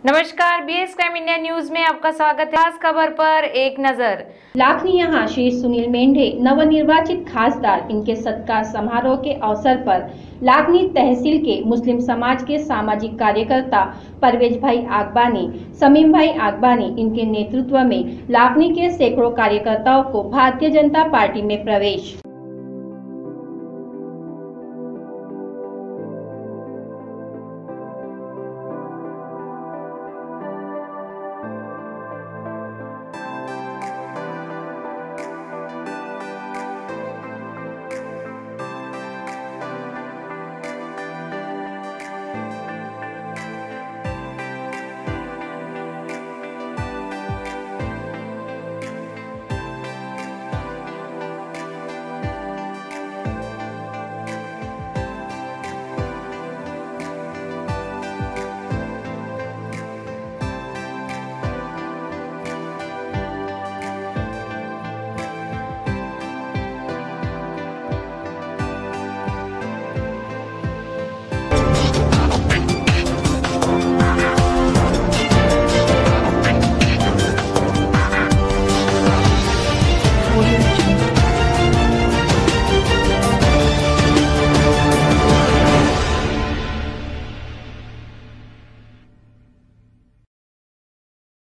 नमस्कार, BS crime India news में आपका स्वागत है। खास खबर पर एक नजर। लाखनी यहाँ श्री सुनील मेंढे नवनिर्वाचित खासदार, इनके सत्कार समारोह के अवसर पर लाखनी तहसील के मुस्लिम समाज के सामाजिक कार्यकर्ता परवेज भाई आगबानी, समीम भाई आगबानी, इनके नेतृत्व में लाखनी के सैकड़ों कार्यकर्ताओं को भारतीय जनता पार्टी में प्रवेश।